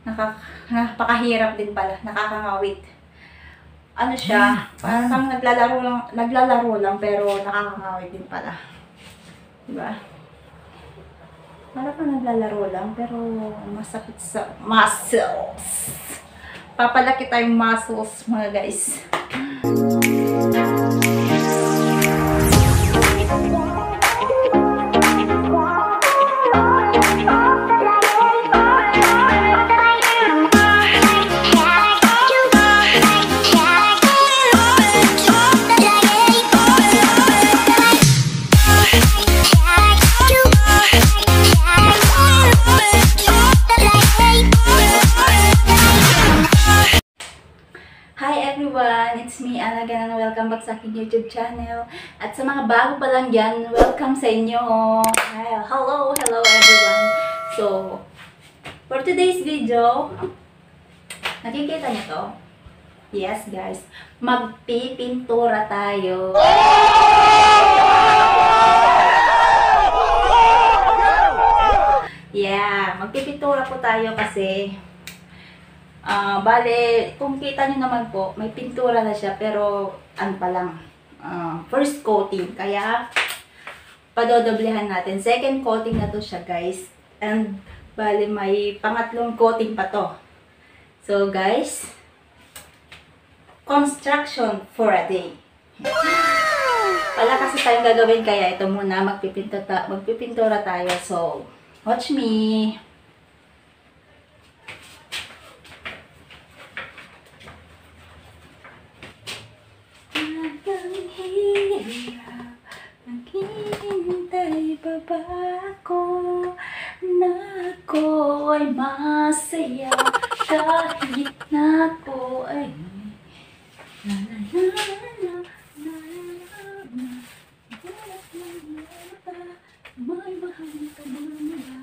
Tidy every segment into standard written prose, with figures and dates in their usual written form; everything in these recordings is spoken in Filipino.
Napakahirap din pala, nakakangawit. Ano siya, parang naglalaro lang pero nakakangawit din pala. Diba? Parang naglalaro lang pero masakit sa muscles. Papalaki tayong muscles mga guys. It's me, Ana again, and welcome back sa aking YouTube channel. At sa mga bago pa lang dyan, welcome sa inyo. Hello everyone. So, for today's video, nakikita niyo to? Yes guys, magpipintura tayo. Yeah, magpipintura po tayo kasi bale, kung kita nyo naman po, may pintura na siya, pero ano pa lang, first coating. Kaya, padodoblehan natin. Second coating na to siya, guys. And, bale, may pangatlong coating pa to. So, guys, construction for a day. Wala kasi tayong gagawin, kaya ito muna, magpipintura tayo. So, watch me. Naghihintay pa ba ako na ako ay masaya kahit na ako ay may mahal ka na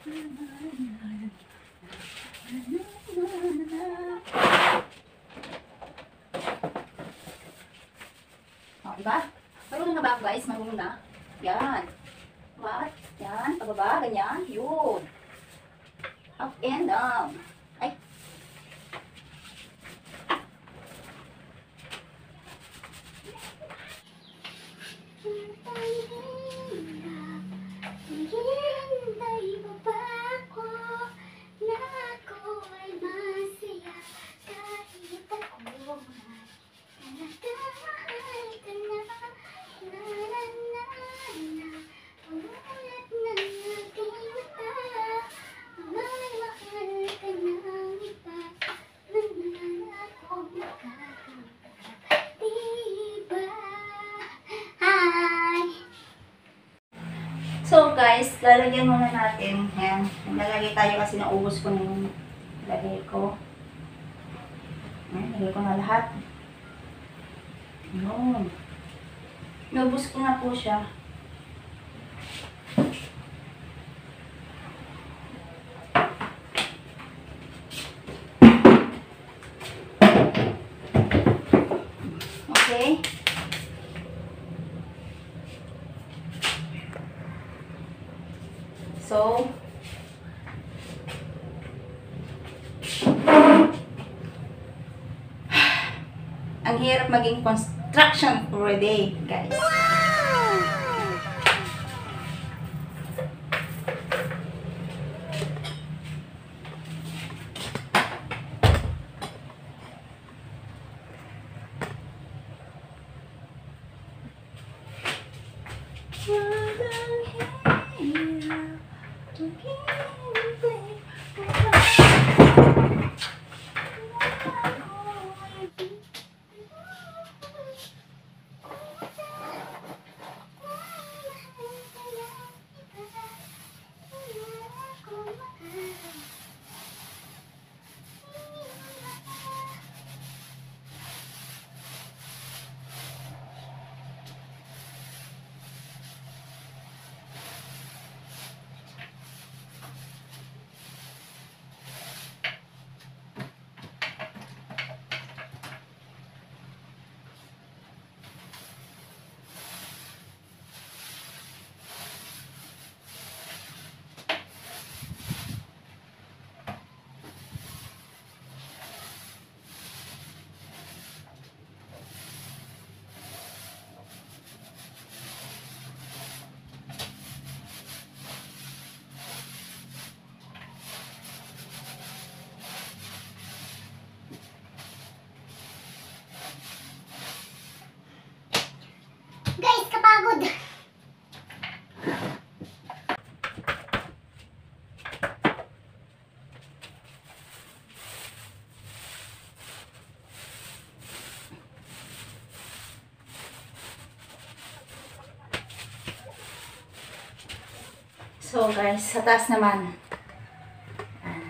diba? Marunong na ba ako guys? Marunong na? Yan. What? Yan. Pababa. Ganyan. Yun. Up and down. Ay. So guys, lalagyan muna natin. Yan. Nalagay tayo kasi naubos ko na yung lagay ko. Ayan, lagay ko na lahat. Yun. Naubos ko na po siya. Okay. So, ang hirap maging construction for a day, guys. So guys, sa taas naman. Ayan.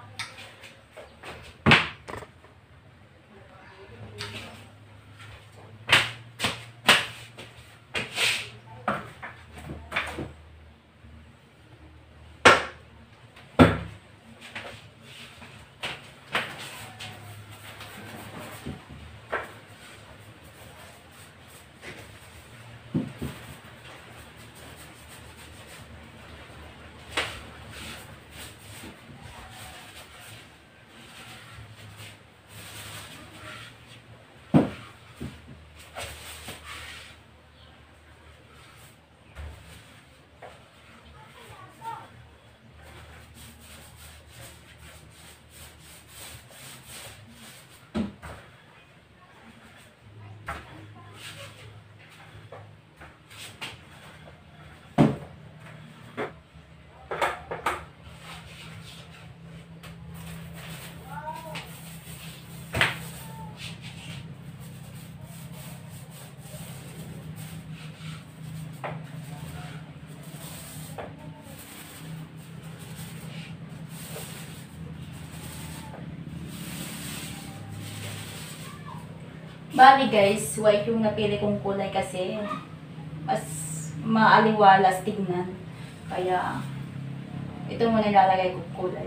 Bali guys, white yung napili kong kulay kasi mas maaliwalas tignan. Kaya ito muna nilalagay kong kulay.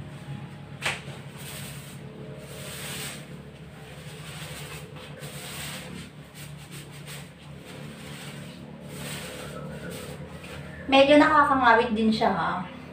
Medyo nakakangawit din siya ha.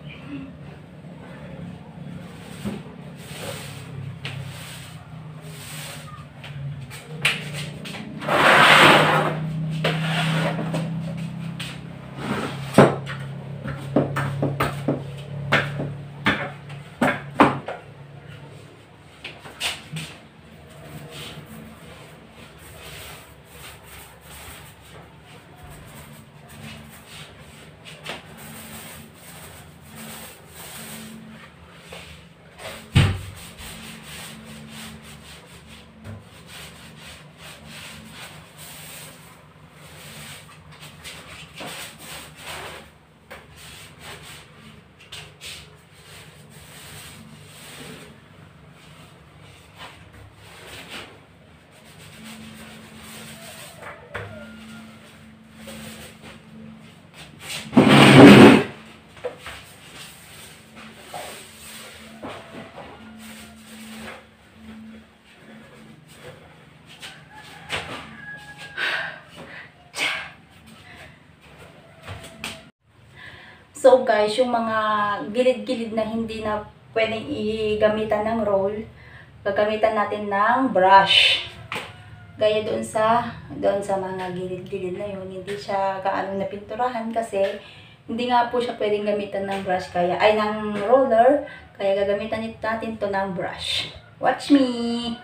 So guys, yung mga gilid-gilid na hindi na pwedeng igamitan ng roll, gagamitan natin ng brush. Gaya doon sa mga gilid-gilid na yun, hindi siya gaano napinturahan kasi hindi nga po siya pwedeng gamitan ng brush kaya ay ng roller, kaya gagamitan natin to ng brush. Watch me.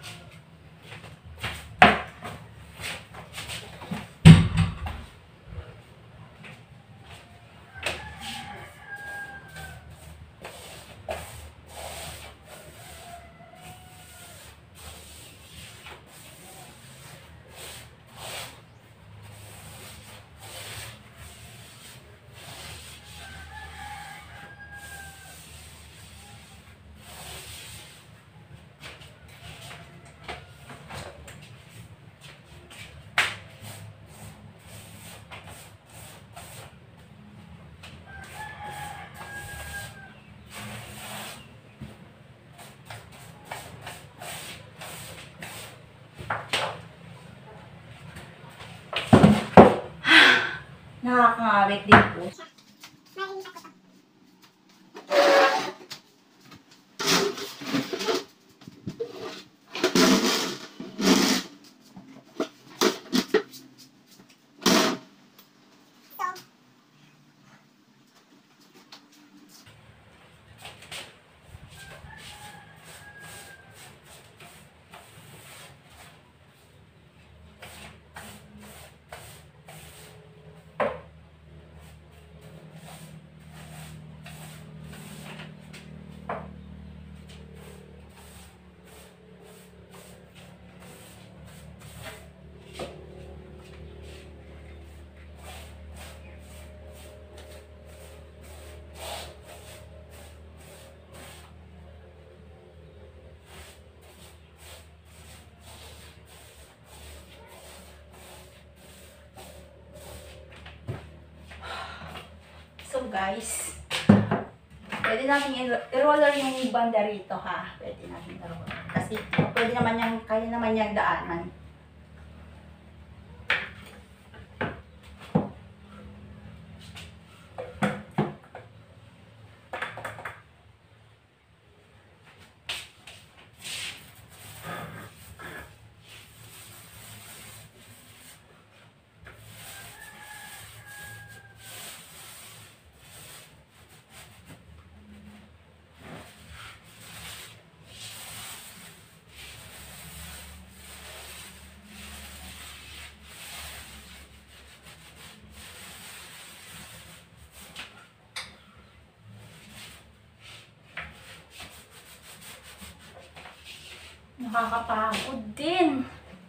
Nakakangawit din po. guys. Pwede natin i-roller yung banda rito ha. Pwede natin i-roller. Kasi pwede naman yung, kaya naman yung daanan. Nakakapagod din.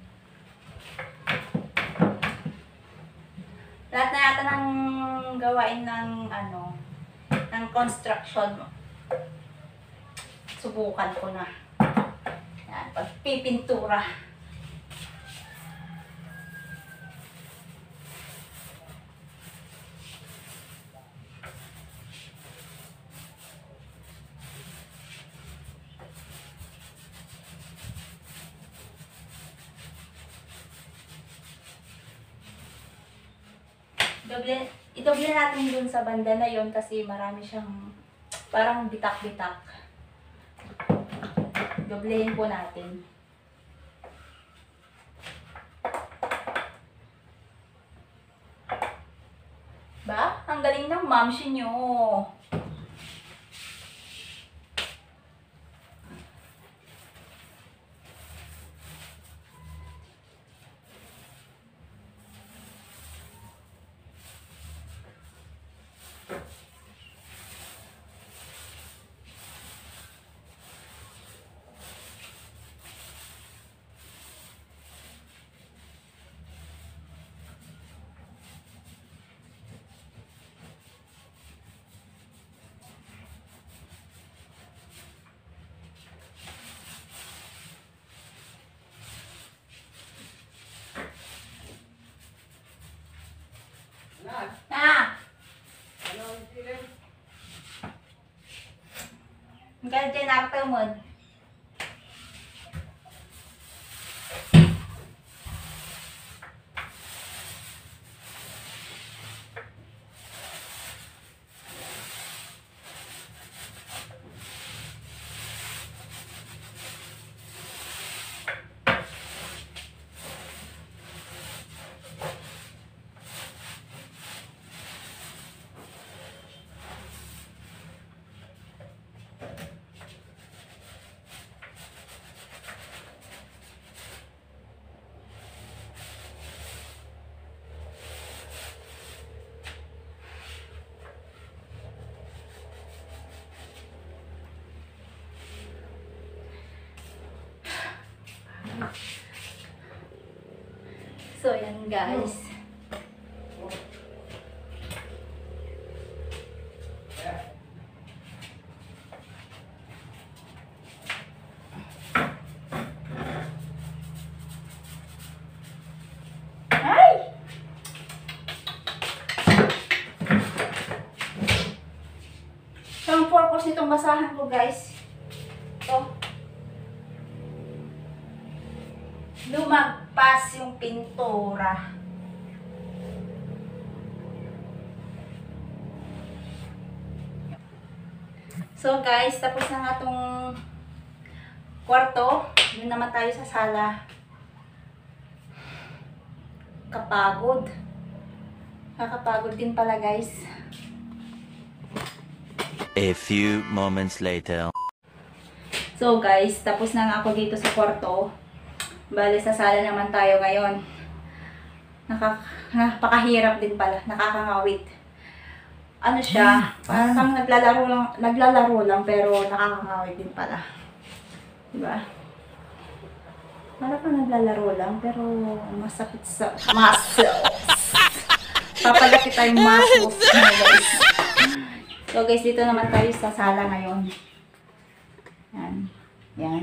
Lahat na yata ng gawain ng ng construction. Subukan ko na. Yan, pagpipintura. I-doble natin dun sa banda na yon kasi marami siyang parang bitak-bitak. Doblehin po natin. Ba? Ang galing ng mamsi nyo. Kaya dyan nakatamod. So, yan guys. Ay! So, ang purpose nitong basahan ko guys. Ito. Lumagpas yung pintura. So guys, tapos na nga itong kwarto. Yun naman tayo sa sala. Kapagod. Nakakapagod din pala guys. A few moments later. So guys, tapos na nga ako dito sa kwarto. Bale, sa sala naman tayo ngayon. Napakahirap din pala. Nakakangawit. Ano siya? Parang naglalaro lang pero nakakangawit din pala. Diba? Parang naglalaro lang pero masakit sa muscles. Papalaki tayong muscles na guys. So guys, dito naman tayo sa sala ngayon. Yan. Yan.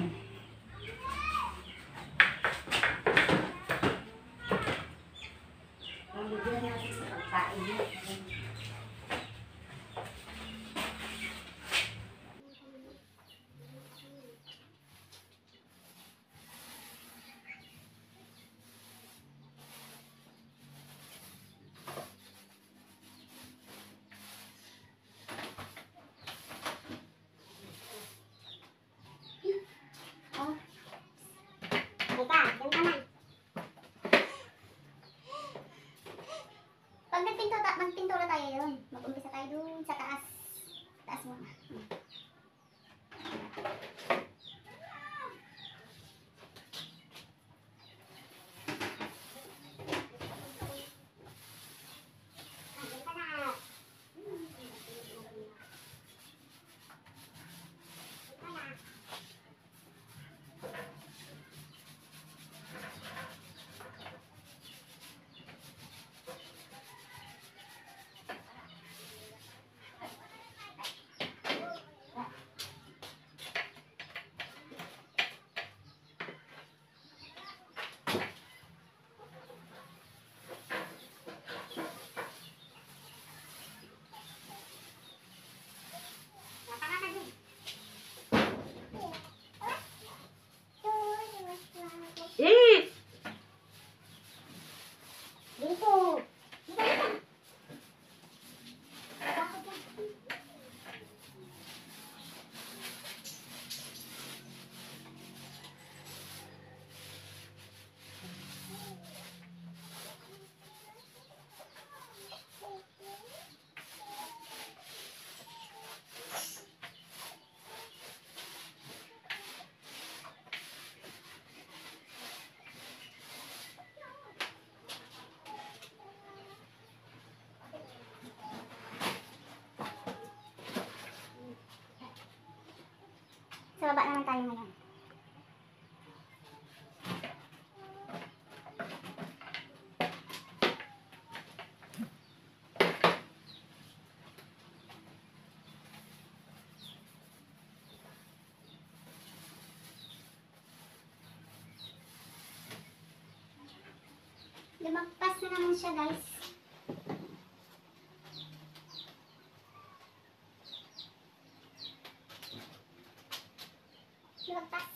Sa baba naman tayo ngayon. Lumagpas na naman siya, guys. Lumagpas.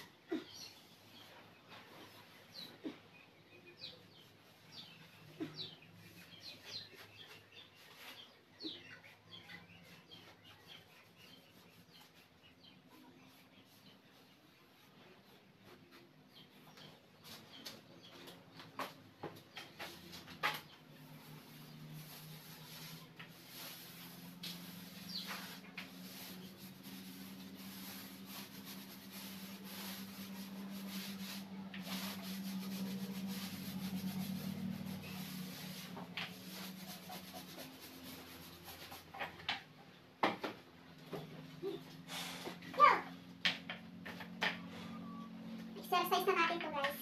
Exercise na natin to, guys.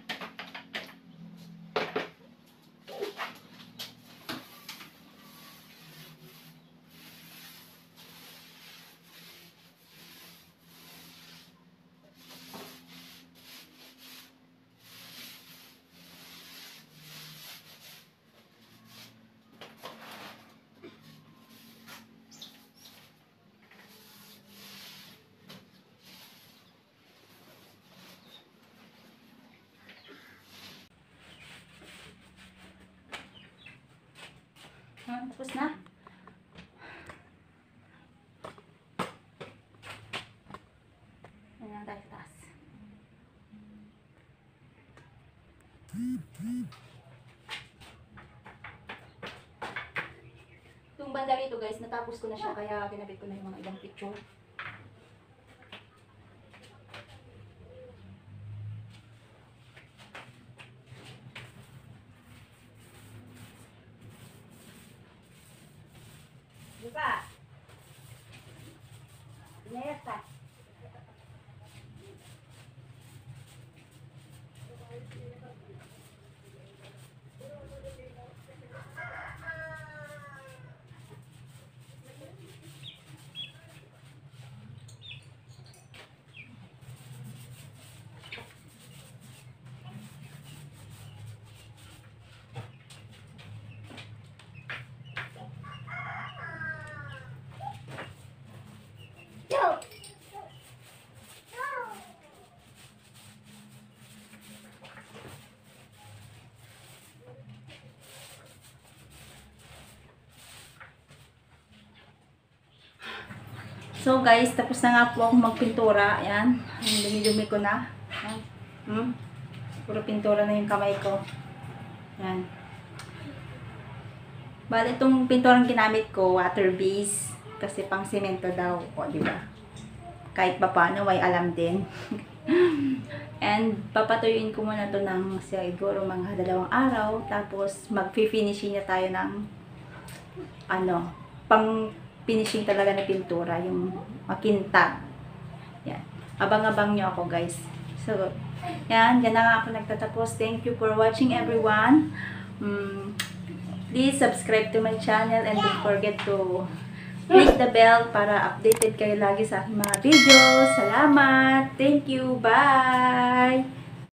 Tapos na. Yan lang tayo sa taas. Itong banda rito guys, natapos ko na siya kaya ginabit ko na yung mga ibang picture. Diba? Neta. Go! So guys, tapos na nga po ako magpintura. Ayan. Ang dumi-dumi ko na. Ayan. Puro pintura na yung kamay ko. Ayan. Bale, itong pinturang ginamit ko, water base. Kasi pang semento daw. O, diba? Kahit pa paano, may alam din. And, papatuyuin ko muna to ng siguro mga 2 araw. Tapos, mag-finishing na tayo ng pang finishing talaga na pintura, yung makintab. Yan. Abang-abang nyo ako, guys. So, yan. Yan na nga ako nagtatapos. Thank you for watching, everyone. Please subscribe to my channel and don't forget to click the bell para updated kayo lagi sa aking mga videos. Salamat! Thank you! Bye!